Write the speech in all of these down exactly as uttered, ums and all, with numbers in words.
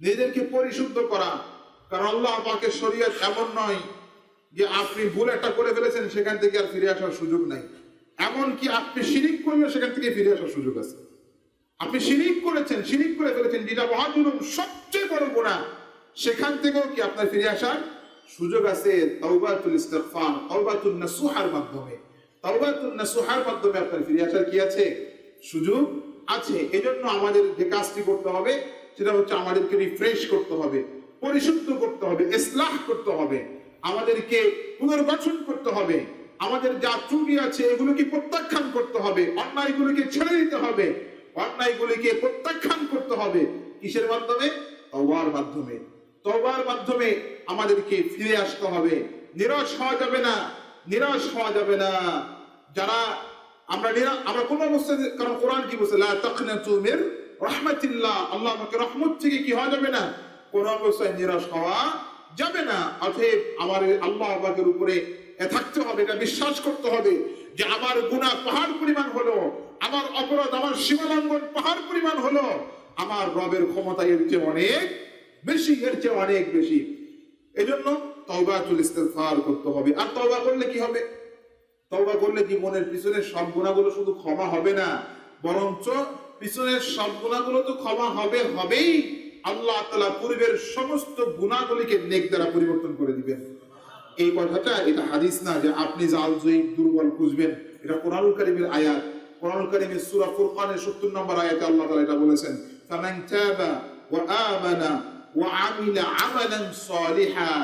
নিজেদেরকে পরিশুদ্ধ করা। কারণ আল্লাহ পাকের শরীয়ত এমন নয় যে আপনি ভুল একটা করে ফেলেছেন সেখান থেকে আর ফিরে আসার সুযোগ নাই। এমন কি আপনি শিরিক করলে সেখান থেকে ফিরে আসার সুযোগ আছে। আপনি শিরিক করেছেন, শিরিক করে ফেলেছেন, যেটা মহাজুলুম, সবচেয়ে বড় গুনাহ, সেখান থেকেও কি আপনার ফিরে আসার সুযোগ আছে তাওবাতুল ইস্তিগফার, তাওবাতুন নাসুহার মাধ্যমে। তাওবাতুন নাসুহার মাধ্যমে আপনার ফিরে আসার কি আছে? সুযোগ আছে। এজন্য আমাদের যে কাজটি করতে হবে সেটা হচ্ছে আমাদেরকে রিফ্রেশ করতে হবে, পরিশুদ্ধ করতে হবে, ইসলাহ করতে হবে, আমাদেরকে পুনর্গঠন করতে হবে। আমাদের যা ত্রুটি আছে এগুলোকে প্রত্যাখ্যান করতে হবে, অন্যায়গুলোকে ছেড়ে দিতে হবে, অন্যায়গুলিকে প্রত্যাখ্যান করতে হবে। কিসের মাধ্যমে? তওবার মাধ্যমে। তওবার মাধ্যমে আমাদেরকে ফিরে আসতে হবে। নিরাশ হওয়া যাবে না, নিরাশ হওয়া যাবে না। যারা আমরা আমরা কোন অবস্থায়, কারণ কোরআন কি বলছে, লা তাকনাতু মির রাহমাতিল্লাহ, আল্লাহ পাকের রহমত থেকে কি হওয়া যাবে না, কোন অবস্থায় নিরাশ হওয়া যাবে না। অতএব আমার আল্লাহ পাকের উপরে থাকতে হবে, এটা বিশ্বাস করতে হবে যে আমার গুনাহ পাহাড় পরিমাণ হলো, আমার অপরাধ, আমার সীমালঙ্ঘন পাহাড় পরিমাণ হলো, আমার রবের ক্ষমতা এর চেয়ে অনেক বেশি, এর চেয়ে অনেক বেশি। এজন্য তাওবাতুল ইস্তিগফার করতে হবে। আর তওবা করলে কি হবে? তওবা করলে জীবনের পিছনের সব গুনাহগুলো শুধু ক্ষমা হবে না, বরঞ্চ পিছনের সব গুনাহগুলো তো ক্ষমা হবে হবেই, আল্লাহ তাআলা পূর্বের সমস্ত গুনাহগুলিকে নেক দ্বারা পরিবর্তন করে দিবেন। এই কথাটা, এটা হাদিস না যে আপনি জাল জয়ীব দুর্বল খুঁজবেন, এটা কোরআনুল কারীমের আয়াত। কোরআনুল কারীমের সূরা ফুরকানের সত্তর নম্বর আয়াতে আল্লাহ তাআলা এটা বলেছেন, ফামান তাবা ওয়া আমানা ওয়া আমিলা আমালান সালিহা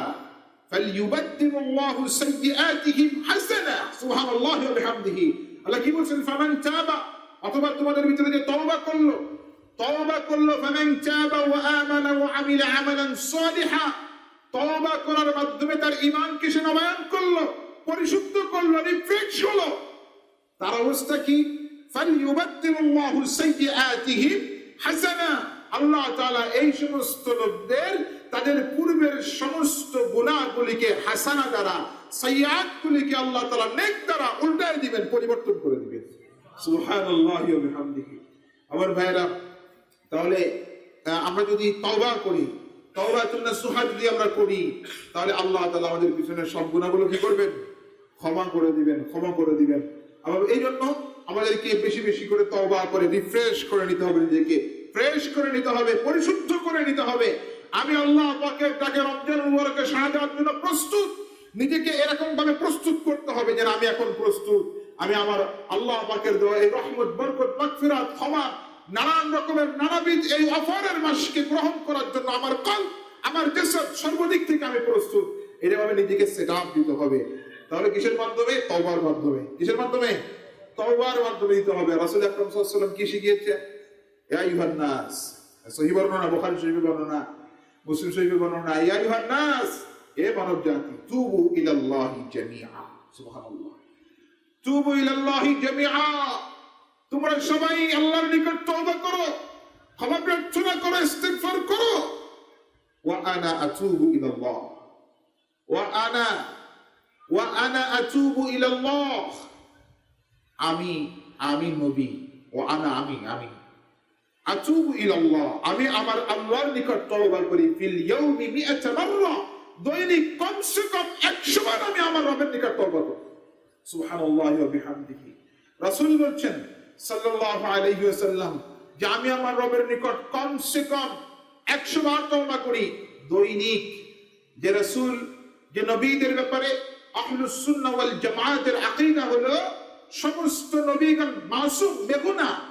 ফালইউবাদদিলুল্লাহু সাইয়্যাতিহিম হাসানা। সুবহানাল্লাহি ওয়া বিহামদিহি। আল্লাহ কি বলেন? ফামান তাবা, অথবা তোমাদের ভিতরে যে তওবা করলো, তওবা করলো, ফামান তাবা ওয়া আমানা ওয়া আমিলা আমালান সালিহা, তওবা করার মাধ্যমে তার ঈমানকে সে নবায়ন করলো, পরিশুদ্ধ করলো, রিফ্রেশ হলো, তার অবস্থা কি? ফালইউবাদদিলুল্লাহু সাইয়্যাতিহিম হাসানা। আল্লাহ তাআলা এই সমস্ত লোকদের তাদের পূর্বের সমস্ত গুনাহগুলিকে হাসানা দ্বারা, সাইয়্যাতগুলিকে আল্লাহ তাআলা নেক দ্বারা উল্টায় দিবেন, পরিবর্তন করে দিবেন। সুবহানাল্লাহি ওয়া বিহামদিহি। আমার ভাইরা, তাহলে আমরা যদি তওবা করি, তাওবাতুন নাসুহা যদি আমরা করি, তাহলে আল্লাহ তাআলা আমাদের পিছনের সব গুনাহগুলো কি করবেন? ক্ষমা করে দিবেন, ক্ষমা করে দিবেন। আমরা এই জন্য আমাদেরকে বেশি বেশি করে তওবা করে রিফ্রেশ করে নিতে হবে, নিজেকে ফ্রেশ করে নিতে হবে, পরিশুদ্ধ করে নিতে হবে। আমি আল্লাহ পাকের ডাকে রমজান মুবারকে সাড়া দেওয়ার জন্য প্রস্তুত। নিজেকে এরকম ভাবে প্রস্তুত করতে হবে যে আমি এখন প্রস্তুত, আমি আমার আল্লাহ পাকের দেওয়া এই রহমত, বরকত, মাগফিরাত, ক্ষমা, নানান রকমের নানাবিধ এই অফারের মাসকে গ্রহণ করার জন্য আমার কল, আমার জাসাদ সর্বদিক থেকে আমি প্রস্তুত। এভাবে নিজেকে সেট আপ দিতে হবে। তাহলে কিসের মাধ্যমে? তওবার মাধ্যমে। কিসের মাধ্যমে? তওবার মাধ্যমে দিতে হবে। রাসূল আকরাম সাল্লাল্লাহু আলাইহি ওয়াসাল্লাম কি শিখিয়েছেন? ইয়া আইয়ুহান নাস, সহিহ বর্ণনা, বুখারী শরীফের বর্ণনা, মুসলিম শরীফের বর্ণনা, ইয়া আইয়ুহান নাস, এ মানব জাতি, তুবু ইলাল্লাহি জামিআ। সুবহানাল্লাহ। তুবু ইলাল্লাহি জামিআ, তোমরা সবাই আল্লাহর নিকট তওবা করো, ক্ষমা প্রার্থনা করো, ইস্তিগফার করো। ওয়া আনা আতুবু ইলাল্লাহ, ওয়া আনা ওয়া আনা আতুবু ইলাল্লাহ, আমি আমি নবী, ওয়া আনা আমি আমি আতুবু ইলাল্লাহ, আমি আমার আল্লাহর নিকট তওবা করি, ফিল ইয়াউমি মিআতা মাররা, দৈনিক কমসে কম একশো বার আমি আমার রবের নিকট তওবা করি। সুবহানাল্লাহি ওয়া বিহামদিহি। রাসূল বলেন সাল্লাল্লাহু আলাইহি ওয়াসাল্লাম যে আমি আমার রবের নিকট কমসে কম একশো বার তওবা করি দৈনিক। যে রাসূল, যে নবীদের ব্যাপারে আহলুস সুন্নাহ ওয়াল জামাতের আকীদা হলো সমস্ত নবীগণ মাসুম, বেগুনাহ।